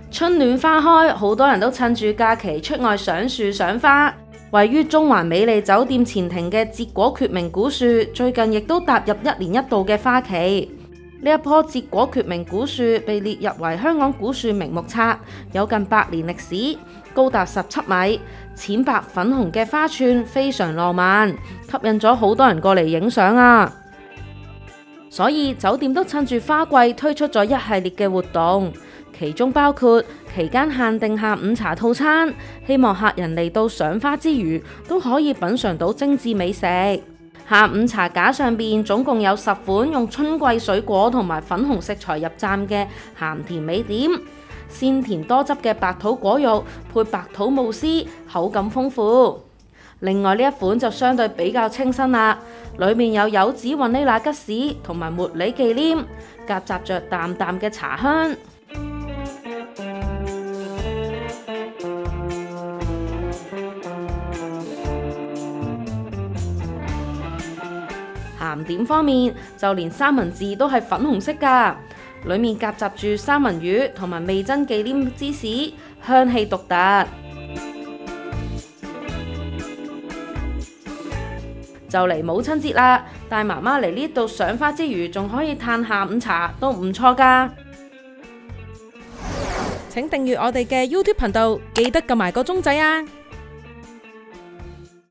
春暖花開，好多人都趁住假期出外賞樹賞花。位於中環美麗酒店前庭嘅節果決明古樹，最近亦都踏入1年1度嘅花期。呢一棵節果決明古樹被列入為香港古樹名木冊，有近100年歷史，高達17米，淺白粉紅嘅花串非常浪漫，吸引咗好多人過嚟影相啊！所以酒店都趁住花季推出咗一系列嘅活動，其中包括期間限定下午茶套餐，希望客人嚟到賞花之餘都可以品嘗到精緻美食。下午茶架上邊總共有10款用春季水果同埋粉紅食材入饌嘅鹹甜美點，鮮甜多汁嘅白桃果肉配白桃慕斯，口感豐富。另外呢一款就相對比較清新啦，裏面有柚子雲呢拿吉士同埋茉莉忌廉，夾雜着淡淡嘅茶香。鹹點方面，就連三文治都係粉紅色㗎，裡面夾雜住三文魚同埋味噌忌廉芝士，香氣獨特。就嚟母親節啦，帶媽媽嚟呢度賞花之餘，仲可以嘆下午茶，都唔錯㗎。請訂閱我哋嘅 YouTube 頻道，記得撳埋個鐘仔啊！